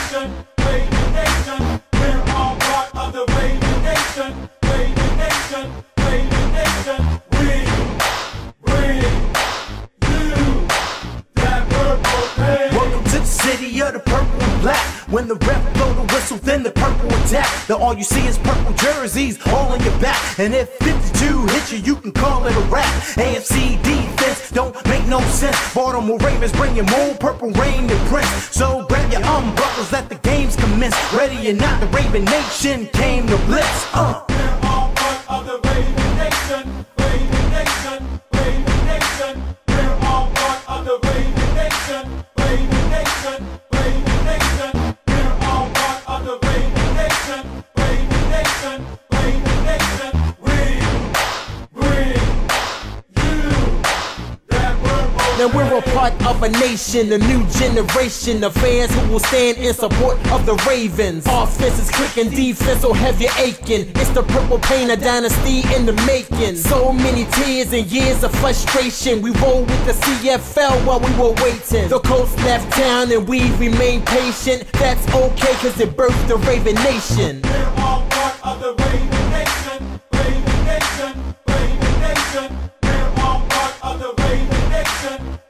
Nation, Raven Nation. We're all part of the Raven Nation, Raven Nation, Raven Nation. We bring you that purple pain. Welcome to the city of the purple and black. When the ref blow the whistle, then the purple attack. Then all you see is purple jerseys all on your back. And if 52 hits you, you can call it a rap. AFC defense don't make no sense. Baltimore Ravens bringing more purple rain than Prince. So grab your umbrellas, let the games commence. Ready or not, the Raven Nation came to blitz. We're all part of the Raven Nation, Raven Nation, Raven Nation. We're all part of the Raven Nation, Raven Nation, Raven Nation. We're all part of the Raven Nation, Raven Nation, Raven Nation. We bring you that purple. Now we're a part of a nation, a new generation of fans who will stand in support of the Ravens. Offense is clicking, defense will have you aching. It's the purple pain, a dynasty in the making. So many tears and years of frustration. We roll with the CFL while we were waiting. The Colts left town and we remain patient. That's okay cause it birthed the Raven Nation. We're all part of the Raven Nation, Raven Nation, Raven Nation. We're all part of the Raven Nation.